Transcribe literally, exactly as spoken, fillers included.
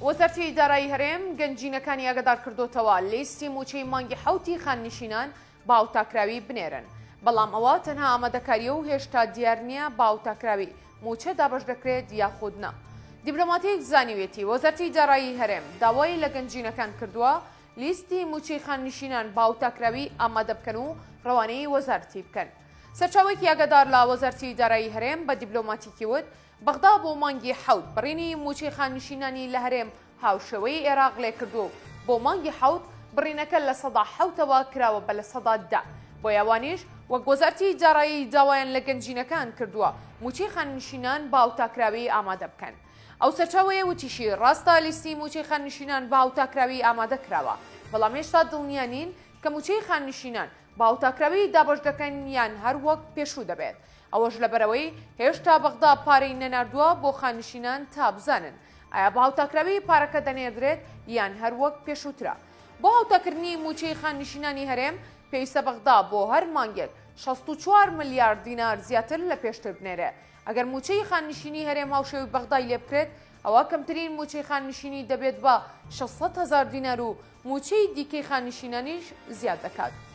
وەزارەتی ئیدارایی هەرێم گەنجینەکانی ئاگادار کردوتەوە لیستی موچەی مانگی حوتی خاننشینان باوتاکراوی بنێرن، بەڵام ئەوە تەنها ئامادەکاریە و هێشتا دیار نییە باوتاکراوی موچە دابەش دەکرێت یاخود نا. دیپلۆماتیک زانیوێتی وەزارەتی ئیدارایی هەرێم داوای لە گەنجینەکان کردووە لیستی موچەی خاننشینان باوتاکراوی ئامادە بکەن و ڕەوانەی وەزارەتی بکەن. سەرچاوێکی ئاگادار لە وەزارەتی ئیدارایی هەرێم بە دیپلۆماتیکی وت بەغدا بۆ مانگی حەوت بڕینی موچەی خاننشینانی لە هەرێم هاوشێوەی عێراق لێ کردو بۆ مانگی حەوت بڕینەکە لە سەدا حەوتەوە کراوە بە لە سەدا دا. بۆ یاوانیش وەک وەزارەتی ئیدارایی داوایان لە گەنجینەکان کردووە موچەی خاننشینان باوتاکراوی ئامادە بکەن. ئەو سەرچاوەیە وتیشی ڕاستە لیستی موچەی خاننشینان باوتاکراوی ئامادە کراوە، بەڵام هێشتا دڵنیا نین کە موچەی خاننشینان باوتاکراوی دابەش دەکەن یان هەر وەک پێشوو دەبێت. ئەوەش لەبەرەوەی هێشتا بەغدا پارەی نەناردووە بۆ خاننشینان تا بزانن ئایا باوتاکراوی پارەکە دەنێدرێت یان هەر وەک پێشووترە. بۆ هاوتاکردنی موچەی خاننشینانی هەرێم پێویستە بەغدا بۆ هەر مانگێک شەست و چوار ملیارد دینار زیاتر لە پێشتر بنێرێ. ئەگەر موچەی خاننشینی هەرێم هاوشێوی بەغدای لێ بکرێت ئەوە کەمترین موچەی خاننشینی دەبێت بە شەشسەد هەزار دینار و موچەی دیکەی خاننشینانیش زیاد دەکات.